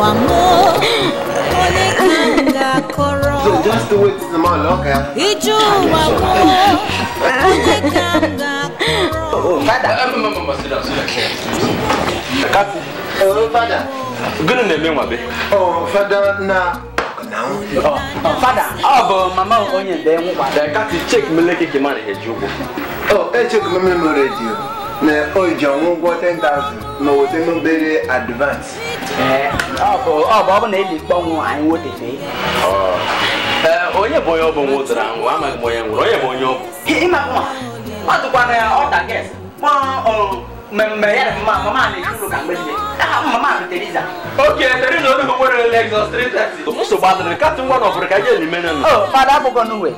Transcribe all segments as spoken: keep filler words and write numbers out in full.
So just to wait till my locker. Oh, father. Oh, father. Good name, Mabe. Oh, father, now. Oh, father. Oh, mama, only them. I can't check me like a man here, Joe. Oh, I check my memory radio. Na oh John go ten thousand. No, we no very advance. Eh, oh, oh, Bob na eli gbon an wo tefe. Oh. Eh, onye boy obo nwotara anwo, ama mo yen wo, onye boy obo. Ki ma ko. Ma to kwa na order guest. Ma oh, me me ya ma mama na ikuru ka gbe ni. Ah, mama na Teresa. Okay, there no no go re Lexus three thirty. So so bad the cat one of ka je ni mena no. Oh, father bo go no we.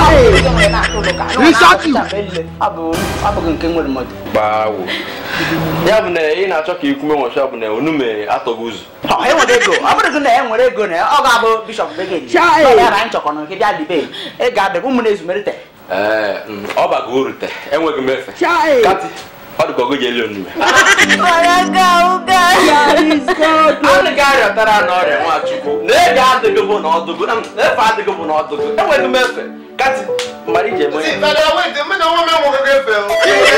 Abu abu nke nwere mmadụ. Bawo. Ya bụ na ị na-achọ ka ikume nwọcha bụ na onume atọguzu. Ha e nwere ego. Abụrụ gị na e nwere ego na ọ ga-abụ Bishop Begedi. Ọ ya ra nchọkọ na nke bịa dibe. Ị ga-adị ụmụ na ezumerite. Eh, ọ bago urute. Enweghị m efe. Kati. Ọ dị ka ọgụ jeli onume. Ọya ga ụga. Anụ ga-arịọ tara na ọrịa Nwachukwu. Na ego adịghị bụ na ọdụgụ. Na efe adịghị bụ na ọdụgụ. Enweghị m efe. Kati. Mbari je mo. See, father, wait, me no woman wo go get fell.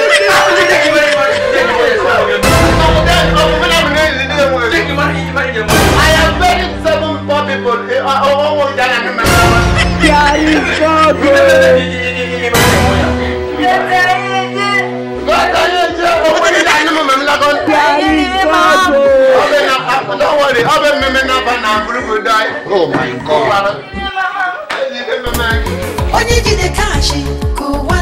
I am very seven poor people. I want one guy and me. Yeah, you go good. Don't worry, I'll be me now and I'm going to die. Oh my God. Onye jide kashi ko wa